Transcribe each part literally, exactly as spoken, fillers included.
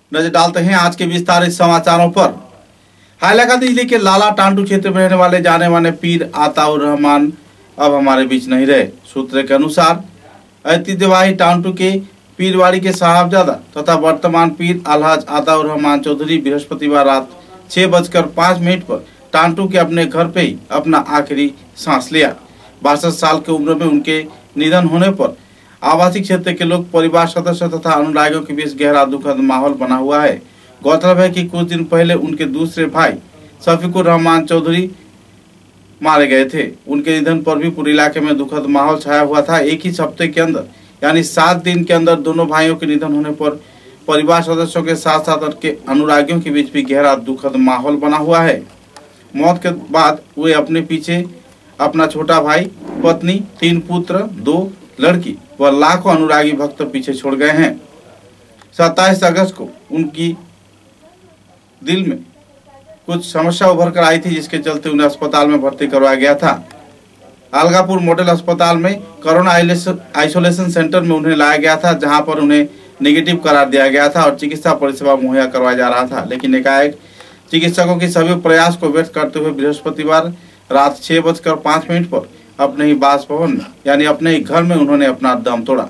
नजर डालते हैं आज के विस्तारित समाचारों पर। हाइलाकांदी जिले के लाला टांडू क्षेत्र में रहने वाले जाने माने पीर आताउर रहमान अब हमारे बीच नहीं रहे। सूत्र के अनुसार ऐतिह्यवाही टांडू के पीरवाड़ी के साहबजादा तथा वर्तमान पीर अलहाज आताउर रहमान चौधरी बृहस्पतिवार रात छह बजकर पाँच मिनट पर टांडू के अपने घर पे ही अपना आखिरी सांस लिया। बासठ साल की उम्र में उनके निधन होने पर आवासीय क्षेत्र के लोग, परिवार सदस्य तथा अनुरागियों के बीच गहरा दुखद माहौल बना हुआ है। गौरतलब है कि कुछ दिन पहले उनके दूसरे भाई शफीकुर रहमान चौधरी मारे गए थे। उनके निधन पर भी पूरे इलाके में दुखद माहौल छाया हुआ था। एक ही हफ्ते के अंदर यानी सात दिन के अंदर दोनों भाइयों के निधन होने पर परिवार सदस्यों के साथ साथ उनके अनुरागियों के बीच भी गहरा दुखद माहौल बना हुआ है। मौत के बाद वे अपने पीछे अपना छोटा भाई, पत्नी, तीन पुत्र, दो लड़की व लाखों अनुरागी भक्त पीछे छोड़ गए हैं। सत्ताईस अगस्त को उनकी दिल में कुछ समस्या उभर कर आई थी, जिसके चलते उन्हें अस्पताल में भर्ती करवाया गया था। अलगापुर मॉडल अस्पताल में कोरोना आइसोलेशन सेंटर में उन्हें लाया गया था, जहां पर उन्हें नेगेटिव करार दिया गया था और चिकित्सा परिसेवा मुहैया करवाया जा रहा था। लेकिन एकाएक चिकित्सकों के सभी प्रयास को व्यर्थ करते हुए बृहस्पतिवार रात छह बजकर पाँच मिनट पर अपने ही बासभवन में यानी अपने ही घर में उन्होंने अपना दम तोड़ा।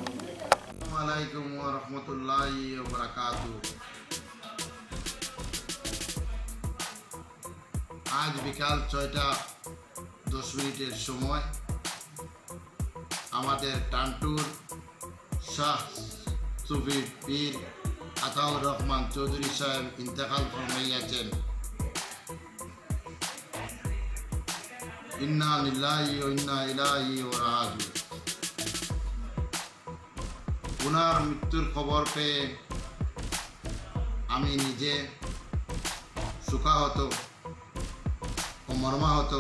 आज বিকাল ছয়টা দশ মিনিটের সময় আমাদের টান্টুর শাহ সুফি পীর আতাউর রহমান চৌধুরী সাহেব ইন্তেকাল ফরমাইয়াছেন। ইন্না লিল্লাহি ওয়া ইন্না ইলাইহি রাজিউন। ওনার মৃত্যুর খবর পেয়ে আমি নিজে শোকাহত ও মর্মাহত।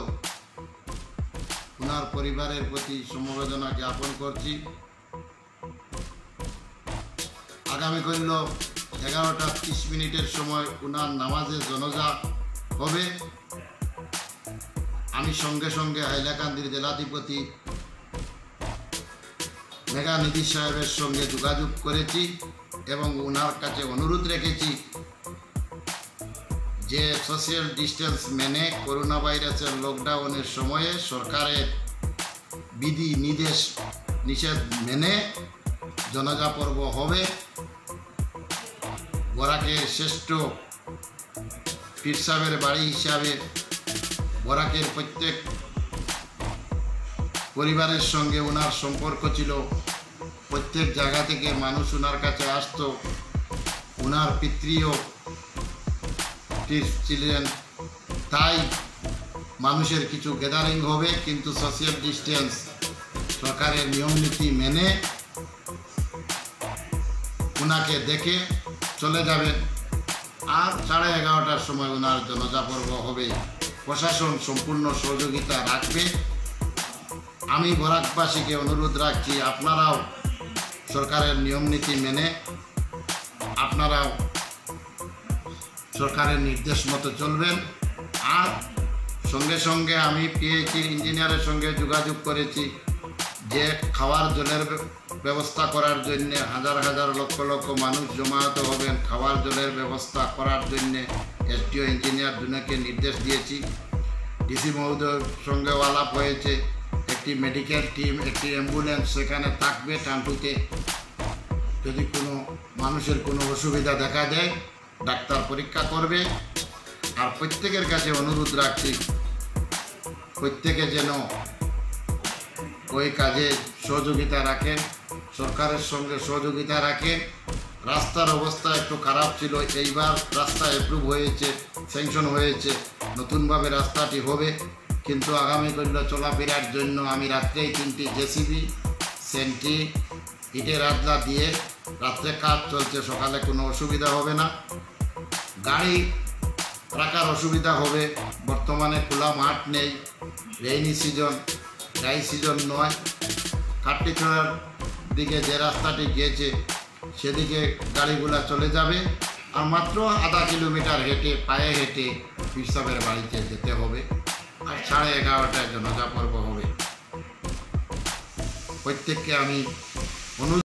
ওনার পরিবারের প্রতি সমবেদনা জ্ঞাপন করছি। আগামী করল এগারোটা ত্রিশ মিনিটের সময় ওনার নামাজের জনাজা হবে। আমি সঙ্গে সঙ্গে হাইলাকান্দির জেলাধিপতি মেঘানিধি সাহেবের সঙ্গে যোগাযোগ করেছি এবং ওনার কাছে অনুরোধ রেখেছি যে সোশ্যাল ডিস্টেন্স মেনে করোনা ভাইরাসের লকডাউনের সময়ে সরকারের বিধি নির্দেশ নিষেধ মেনে জনাজা পর্ব হবে। বরাকের শ্রেষ্ঠ পীর সাহেবের বাড়ি হিসাবে বরাকের প্রত্যেক পরিবারের সঙ্গে ওনার সম্পর্ক ছিল। প্রত্যেক জায়গা থেকে মানুষ ওনার কাছে আসতো। ওনার পিতৃও ছিলেন, তাই মানুষের কিছু গ্যাদারিং হবে, কিন্তু সোশ্যাল ডিস্টেন্স সরকারের নিয়মনীতি মেনে ওনাকে দেখে চলে যাবেন। আর সাড়ে এগারোটার সময় ওনার জনাজা পর্ব হবে। প্রশাসন সম্পূর্ণ সহযোগিতা রাখবে। আমি বরাকবাসীকে অনুরোধ রাখছি, আপনারাও সরকারের নিয়মনীতি মেনে আপনারাও সরকারের নির্দেশ মতো চলবেন। আর সঙ্গে সঙ্গে আমি পিএইচডি ইঞ্জিনিয়ারের সঙ্গে যোগাযোগ করেছি যে খাওয়ার জলের ব্যবস্থা করার জন্য হাজার হাজার লক্ষ লক্ষ মানুষ জমায়েত হবেন। খাওয়ার জলের ব্যবস্থা করার জন্য এসডিও ইঞ্জিনিয়ার দুজনকে নির্দেশ দিয়েছি। ডিসি মহোদয়ের সঙ্গে আলাপ হয়েছে। একটি মেডিকেল টিম, একটি অ্যাম্বুলেন্স সেখানে থাকবে টান্টুতে। যদি কোনো মানুষের কোনো অসুবিধা দেখা দেয় ডাক্তার পরীক্ষা করবে। আর প্রত্যেকের কাছে অনুরোধ রাখছি, প্রত্যেকে যেন ওই কাজে সহযোগিতা রাখেন, সরকারের সঙ্গে সহযোগিতা রাখেন। রাস্তার অবস্থা একটু খারাপ ছিল, এইবার রাস্তা অ্যাপ্রুভ হয়েছে, স্যাংশন হয়েছে, নতুনভাবে রাস্তাটি হবে। কিন্তু আগামী দিন চলাফেরার জন্য আমি রাত্রেই তিনটি জেসিবি সেন্টি ইটের আদলা দিয়ে রাত্রে কাজ চলছে, সকালে কোনো অসুবিধা হবে না। গাড়ি রাখার অসুবিধা হবে, বর্তমানে খোলা মাঠ নেই, রেইনি সিজন, ড্রাই সিজন নয়। কাটটিছড়ার দিকে যে রাস্তাটি গিয়েছে সেদিকে গাড়িগুলা চলে যাবে। আর মাত্র আধা কিলোমিটার হেঁটে পায়ে হেঁটে পিসাবের বাড়িতে যেতে হবে। আর সাড়ে এগারোটায় জনাজা পর্ব হবে। প্রত্যেককে আমি অনুরোধ